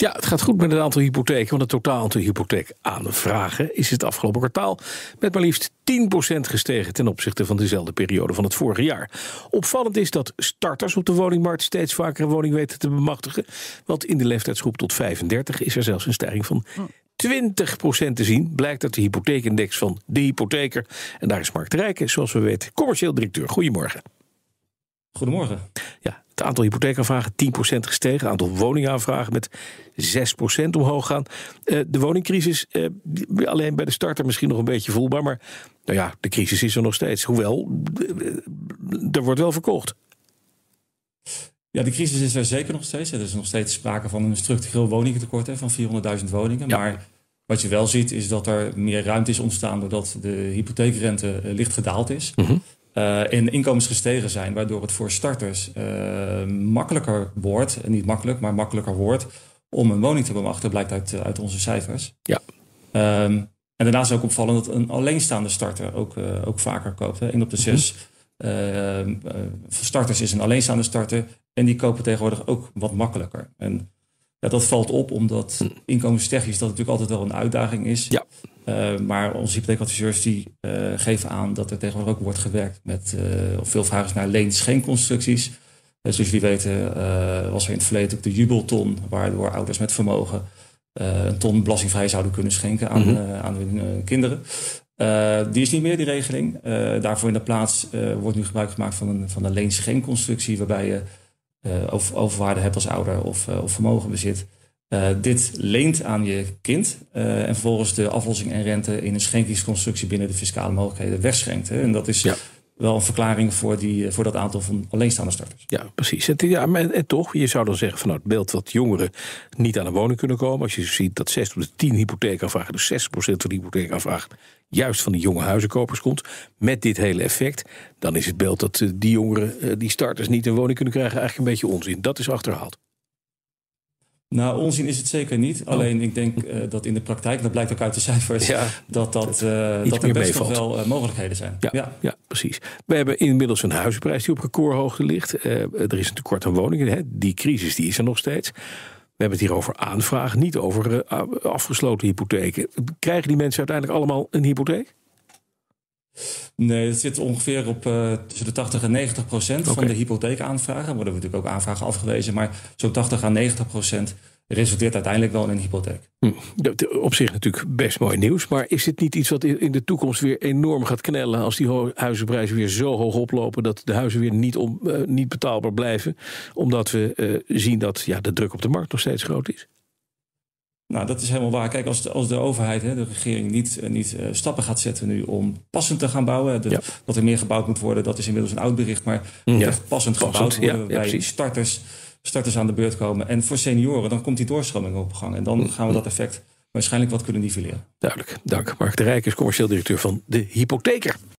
Ja, het gaat goed met het aantal hypotheken, want het totaal aantal hypotheekaanvragen is het afgelopen kwartaal met maar liefst 10% gestegen ten opzichte van dezelfde periode van het vorige jaar. Opvallend is dat starters op de woningmarkt steeds vaker een woning weten te bemachtigen, want in de leeftijdsgroep tot 35 is er zelfs een stijging van 20% te zien, blijkt uit de hypotheekindex van De Hypotheker. En daar is Mark de Rijken, zoals we weten, commercieel directeur. Goedemorgen. Goedemorgen. Ja, het aantal hypotheekaanvragen 10% gestegen. Het aantal woningaanvragen met 6% omhoog gaan. De woningcrisis, alleen bij de starter misschien nog een beetje voelbaar. Maar nou ja, de crisis is er nog steeds. Hoewel, er wordt wel verkocht. Ja, de crisis is er zeker nog steeds. Er is nog steeds sprake van een structureel woningtekort van 400.000 woningen. Ja. Maar wat je wel ziet is dat er meer ruimte is ontstaan doordat de hypotheekrente licht gedaald is. Mm-hmm. En inkomens gestegen zijn, waardoor het voor starters makkelijker wordt, niet makkelijk, maar makkelijker wordt om een woning te bemachtigen, blijkt uit onze cijfers. Ja. En daarnaast is ook opvallend dat een alleenstaande starter ook vaker koopt. 1 op de 6 starters is een alleenstaande starter en die kopen tegenwoordig ook wat makkelijker. En ja, dat valt op omdat inkomenstechnisch dat natuurlijk altijd wel een uitdaging is. Ja. Maar onze hypotheekadviseurs die geven aan dat er tegenwoordig ook wordt gewerkt met veel vragen is naar leen-scheenconstructies. Zoals jullie weten was er in het verleden ook de jubelton, waardoor ouders met vermogen een ton belastingvrij zouden kunnen schenken aan hun kinderen. Die is niet meer, die regeling. Daarvoor in de plaats wordt nu gebruik gemaakt van een leen-scheenconstructie, waarbij je overwaarde hebt als ouder of vermogen bezit. Dit leent aan je kind en vervolgens de aflossing en rente in een schenkingsconstructie binnen de fiscale mogelijkheden wegschenkt. En dat is wel een verklaring voor dat aantal van alleenstaande starters. Ja, precies. En toch, je zou dan zeggen vanuit het beeld dat jongeren niet aan een woning kunnen komen. Als je ziet dat 6 op de 10 hypotheekaanvragen, dus 60% van de hypotheekaanvragen juist van die jonge huizenkopers komt. Met dit hele effect, dan is het beeld dat die jongeren, die starters niet een woning kunnen krijgen, eigenlijk een beetje onzin. Dat is achterhaald. Nou, onzin is het zeker niet. Alleen ik denk dat in de praktijk, dat blijkt ook uit de cijfers, dat er best nog wel mogelijkheden zijn. Ja, precies. We hebben inmiddels een huizenprijs die op recordhoogte ligt. Er is een tekort aan woningen. Hè. Die crisis die is er nog steeds. We hebben het hier over aanvragen, niet over afgesloten hypotheken. Krijgen die mensen uiteindelijk allemaal een hypotheek? Nee, het zit ongeveer op tussen de 80 en 90% van de hypotheekaanvragen. Er worden natuurlijk ook aanvragen afgewezen, maar zo'n 80 à 90% resulteert uiteindelijk wel in een hypotheek. Op zich natuurlijk best mooi nieuws, maar is dit niet iets wat in de toekomst weer enorm gaat knellen als die huizenprijzen weer zo hoog oplopen dat de huizen weer niet betaalbaar blijven, omdat we zien dat de druk op de markt nog steeds groot is? Nou, dat is helemaal waar. Kijk, als de overheid, de regering niet stappen gaat zetten nu om passend te gaan bouwen. Dat er meer gebouwd moet worden, dat is inmiddels een oud bericht. Maar echt passend gebouwd worden, waarbij starters aan de beurt komen. En voor senioren, dan komt die doorstroming op gang. En dan gaan we dat effect waarschijnlijk wat kunnen nivelleren. Duidelijk. Dank. Mark de Rijken is commercieel directeur van De Hypotheker.